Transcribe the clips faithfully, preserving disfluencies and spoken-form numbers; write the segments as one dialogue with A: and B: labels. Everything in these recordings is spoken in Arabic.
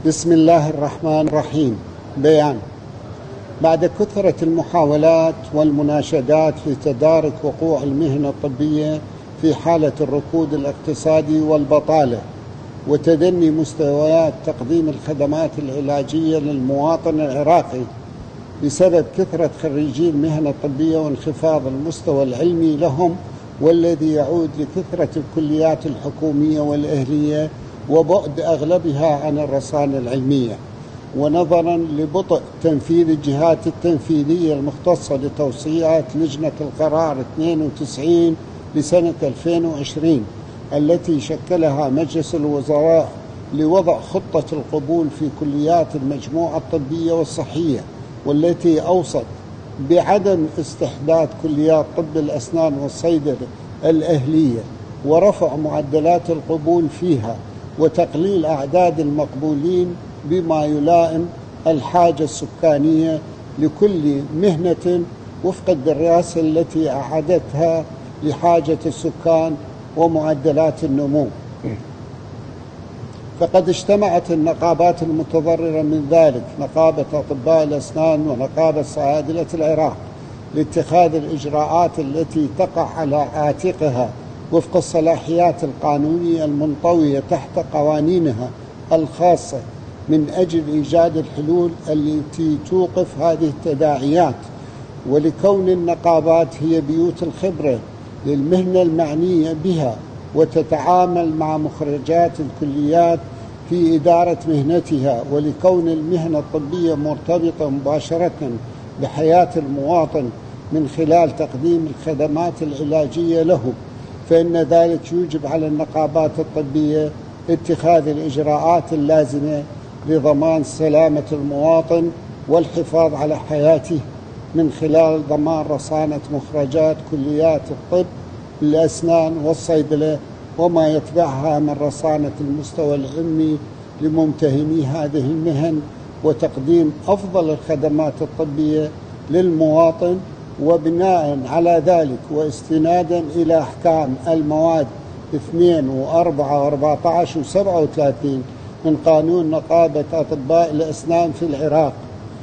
A: بسم الله الرحمن الرحيم. بيان. بعد كثرة المحاولات والمناشدات في تدارك وقوع المهنة الطبية في حالة الركود الاقتصادي والبطالة وتدني مستويات تقديم الخدمات العلاجية للمواطن العراقي بسبب كثرة خريجي المهنة الطبية وانخفاض المستوى العلمي لهم، والذي يعود لكثرة الكليات الحكومية والأهلية وبعد أغلبها عن الرصانة العلمية، ونظرا لبطء تنفيذ الجهات التنفيذية المختصة لتوصيات لجنة القرار اثنين وتسعين لسنة ألفين وعشرين التي شكلها مجلس الوزراء لوضع خطة القبول في كليات المجموعة الطبية والصحية، والتي أوصت بعدم استحداث كليات طب الأسنان والصيدلة الأهلية ورفع معدلات القبول فيها وتقليل أعداد المقبولين بما يلائم الحاجة السكانية لكل مهنة وفق الدراسة التي أعدتها لحاجة السكان ومعدلات النمو. فقد اجتمعت النقابات المتضررة من ذلك، نقابة أطباء الأسنان ونقابة صيادلة العراق، لاتخاذ الإجراءات التي تقع على عاتقها وفق الصلاحيات القانونية المنطوية تحت قوانينها الخاصة من أجل إيجاد الحلول التي توقف هذه التداعيات. ولكون النقابات هي بيوت الخبرة للمهنة المعنية بها وتتعامل مع مخرجات الكليات في إدارة مهنتها، ولكون المهنة الطبية مرتبطة مباشرة بحياة المواطن من خلال تقديم الخدمات العلاجية له، فإن ذلك يوجب على النقابات الطبية اتخاذ الإجراءات اللازمة لضمان سلامة المواطن والحفاظ على حياته من خلال ضمان رصانة مخرجات كليات الطب الأسنان والصيدلة وما يتبعها من رصانة المستوى العلمي لممتهني هذه المهن، وتقديم أفضل الخدمات الطبية للمواطن. وبناء على ذلك واستنادا إلى أحكام المواد اثنين وأربعة وأربعة عشر وسبعة وثلاثين من قانون نقابة أطباء الأسنان في العراق،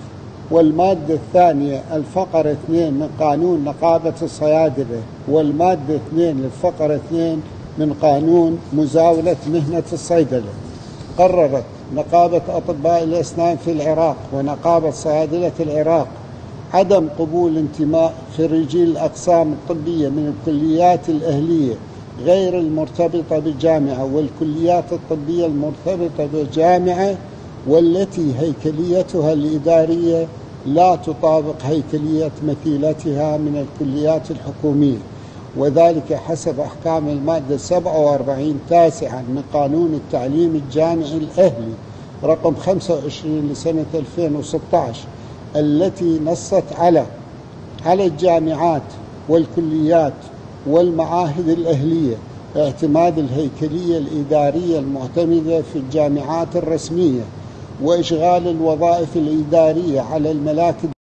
A: والمادة الثانية الفقرة اثنين من قانون نقابة الصيادلة، والمادة اثنين للفقرة اثنين من قانون مزاولة مهنة الصيدلة، قررت نقابة أطباء الأسنان في العراق ونقابة صيادلة العراق عدم قبول انتماء خريجي الأقسام الطبية من الكليات الأهلية غير المرتبطة بالجامعة والكليات الطبية المرتبطة بالجامعة والتي هيكليتها الإدارية لا تطابق هيكلية مثيلتها من الكليات الحكومية، وذلك حسب أحكام المادة سبعة وأربعين تاسعا من قانون التعليم الجامعي الأهلي رقم خمسة وعشرين لسنة ألفين وستة عشر، التي نصت على على الجامعات والكليات والمعاهد الأهلية اعتماد الهيكلية الإدارية المعتمدة في الجامعات الرسمية، وإشغال الوظائف الإدارية على الملاك